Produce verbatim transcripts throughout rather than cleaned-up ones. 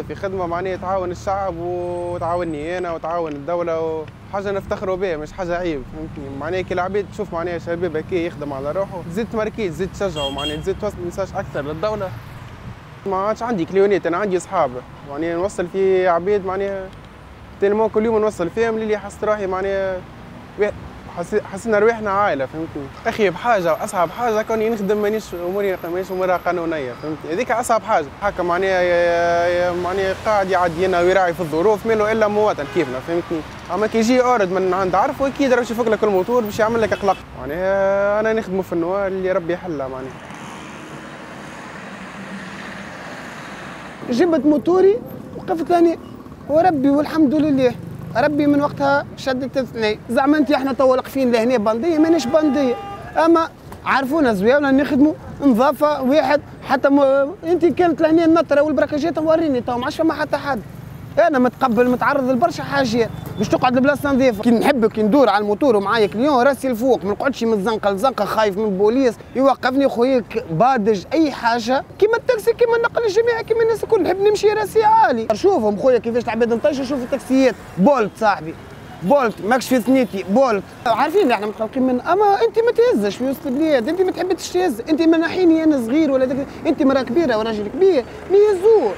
هذا في خدمه معناها تعاون الشعب وتعاونني انا وتعاون الدوله، وحاجه نفتخروا بها مش حاجه عيب فهمتني. معناها كي العباد تشوف معناها شباب هكا يخدم على روحه تزيد تماركيز، تزيد تشجعه، معناها تزيد توصل ميساج اكثر للدوله. ما عادش عندي كليونات، انا عندي اصحاب معناها نوصل في عباد معناها تلمون كل يوم نوصل فيهم اللي حسيت روحي معناها حسينا رواحنا عائله فهمتني. اخي بحاجه واصعب حاجه كوني نخدم مانيش اموري مانيش امورها قانونيه فهمتني، هذيك اصعب حاجه. هكا معناها معناها قاعد يعدي لنا ويراعي في الظروف منه الا مواطن كيفنا فهمتني. اما كي يجي اورد من عند عرفه اكيد راح يفك لك الموتور باش يعمل لك قلق. معناها انا نخدمه في النوار اللي ربي يحلها. معناها جبت موتوري وقفت هنا وربي والحمد لله. ربي من وقتها شدت اثنين. زعما انت احنا تو واقفين لهنا بنديه مانيش بنديه، اما عرفونا زويونه نخدموا نظافه واحد. حتى م... انت كانت لهنا النطره والبركاجات موريني تو ما عادش فما حتى حد. انا متقبل متعرض لبرشا حاجات باش تقعد البلاصه نظيفه. كي نحب كي ندور على الموتور ومعايا كليون راسي الفوق، ما نقعدش من زنقه لزنقه خايف من البوليس يوقفني خويا بادج اي حاجه. كيما التاكسي كيما النقل الجماعي كيما الناس الكل نحب نمشي راسي عالي. شوفهم خويا كيفاش العباد نطيشوا. شوف التاكسيات بولت صاحبي بولت ماكش في ثنيتي بولت. عارفين احنا متخلقين من، اما انت ما تهزش في وسط البلاد، انت ما تحبش تهز. انت ما ناحيني انا صغير ولا دك. انت مراه كبيره وراجل كبير ما يهزوش.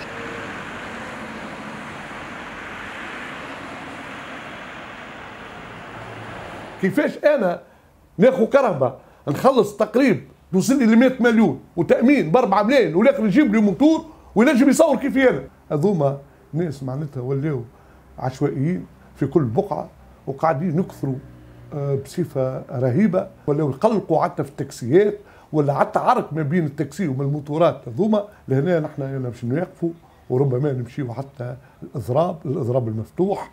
كيفاش انا ناخذ كهرباء نخلص تقريب توصل لي ل مئة مليون وتامين ب أربعة ملايين والاخر يجيب لي موتور وينجم يصور كيفي انا. هذوما ناس معناتها ولاو عشوائيين في كل بقعه وقاعدين يكثروا بصفه رهيبه، ولاو يقلقوا حتى في التاكسيات ولا حتى عرك ما بين التاكسي وما الموتورات هذوما. لهنا نحن باش نوقفوا وربما نمشيوا حتى الاضراب الاضراب المفتوح.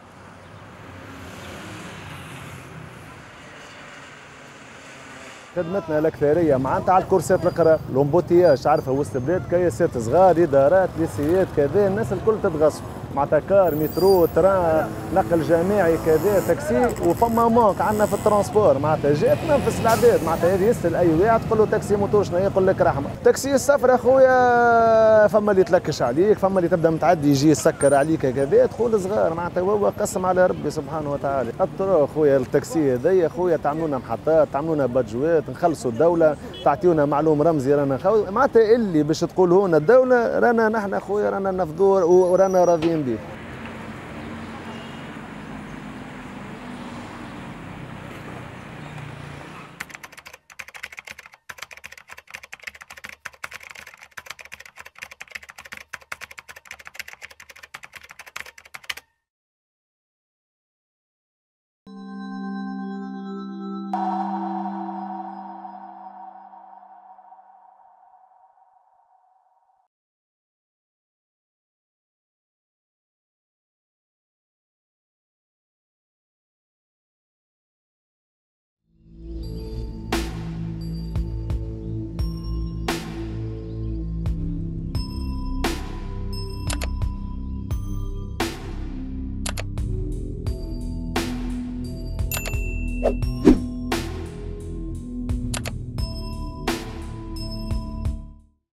خدمتنا الاكثريه معناتها على الكورسات القرا، لومبوتياج تعرفها وسط البلاد، كياسات صغار، ادارات، ليسيات كذا، الناس الكل تتغصب معناتها كار، مترو، تران، نقل جماعي كذا، تاكسي. وفما مونك عندنا في الترونسبور معناتها جات تنفس العباد. معناتها هذه يسال اي واحد تقول له تاكسي موتور شنو يقول لك رحمه. تاكسي السفر اخويا فما اللي يتلكش عليك، فما اللي تبدا متعدي يجي يسكر عليك كذا، دخول صغار معناتها وهو قسم على ربي سبحانه وتعالى. الطرق خويا التاكسي هذيا خويا تعملوا لنا محطات، تعملوا لنا بادجوات، نخلصوا الدوله، تعطيونا معلوم رمزي رانا معناتها اللي باش تقولوا لنا الدوله رانا نحن خويا رانا نفذوه ورانا راضيين به.